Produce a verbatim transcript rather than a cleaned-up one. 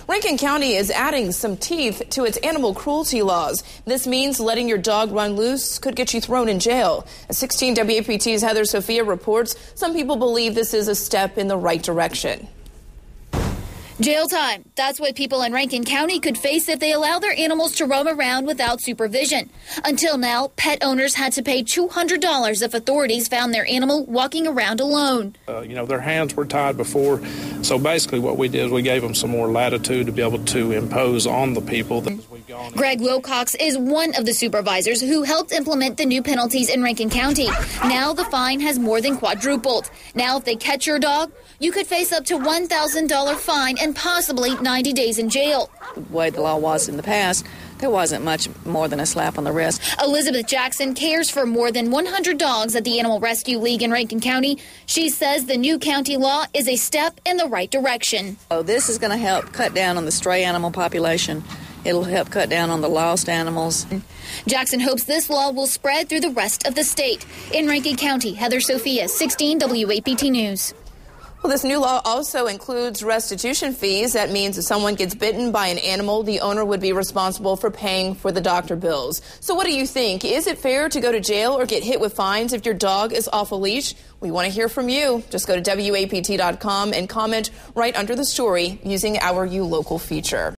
Rankin County is adding some teeth to its animal cruelty laws. This means letting your dog run loose could get you thrown in jail. As sixteen W A P T's Heather Sophia reports, some people believe this is a step in the right direction. Jail time. That's what people in Rankin County could face if they allow their animals to roam around without supervision. Until now, pet owners had to pay two hundred dollars if authorities found their animal walking around alone. Uh, you know, their hands were tied before, so basically what we did is we gave them some more latitude to be able to impose on the people. Greg Wilcox is one of the supervisors who helped implement the new penalties in Rankin County. Now the fine has more than quadrupled. Now if they catch your dog, you could face up to one thousand dollars fine and possibly ninety days in jail. The way the law was in the past, there wasn't much more than a slap on the wrist. Elizabeth Jackson cares for more than one hundred dogs at the Animal Rescue League in Rankin County. She says the new county law is a step in the right direction. Oh, this is going to help cut down on the stray animal population. It'll help cut down on the lost animals. Jackson hopes this law will spread through the rest of the state. In Rankin County, Heather Sophia, sixteen W A P T News. Well, this new law also includes restitution fees. That means if someone gets bitten by an animal, the owner would be responsible for paying for the doctor bills. So what do you think? Is it fair to go to jail or get hit with fines if your dog is off a leash? We want to hear from you. Just go to W A P T dot com and comment right under the story using our You Local feature.